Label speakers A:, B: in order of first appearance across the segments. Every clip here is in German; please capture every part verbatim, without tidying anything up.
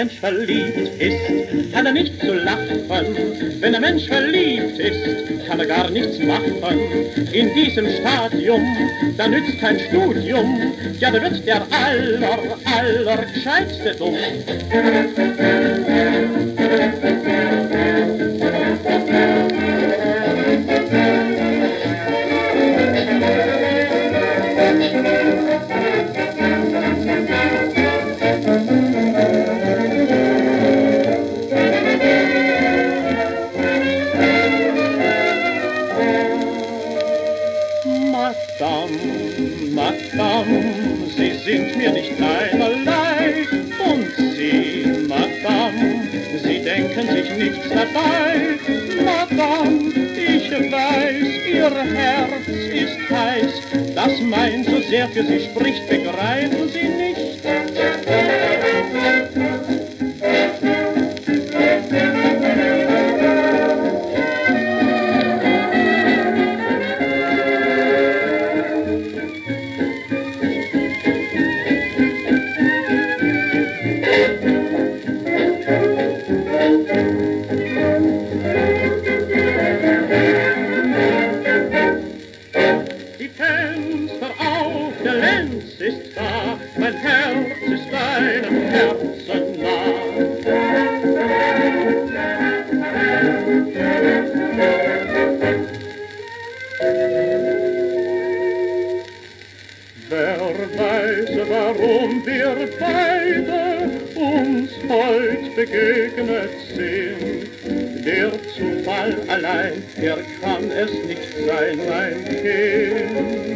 A: Mensch verliebt ist, kann er nicht zu lachen. Wenn ein Mensch verliebt ist, kann er gar nichts machen. In diesem Stadium, da nützt kein Studium, ja, da wird der aller, aller gescheitste dumm. Madame, Madame, Sie sind mir nicht einerlei. Und Sie, Madame, Sie denken sich nichts dabei. Madame, ich weiß, Ihr Herz ist heiß. Das mein so sehr für Sie spricht, begreifen Sie nicht. Die Fenster auf der Lenz ist da, mein Herz ist deinem Herzen nah. Wer weiß, warum wir beide uns heut begegnet sind? Der Zufall allein, der kann es nicht sein, mein Kind.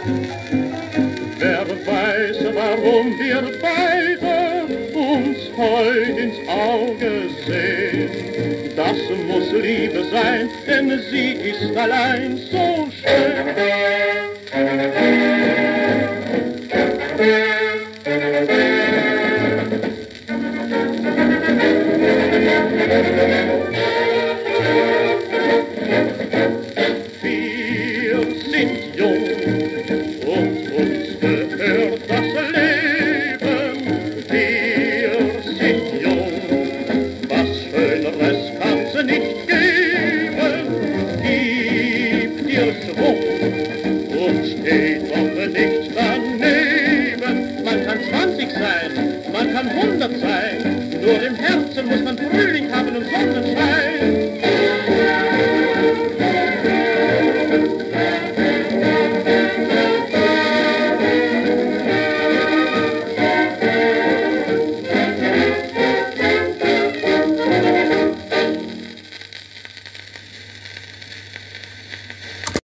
A: Wer weiß, warum wir beide uns heut ins Auge sehen? Das muss Liebe sein, denn sie ist allein so schön. Wir sind jung und uns gehört das Leben. Wir sind jung, was Schöneres kann's nicht geben.